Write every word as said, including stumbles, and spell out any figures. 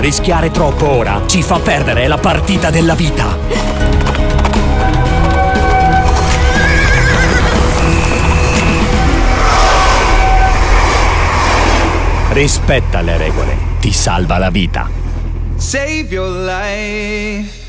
Rischiare troppo ora ci fa perdere la partita della vita. Rispetta le regole, ti salva la vita. Save your life.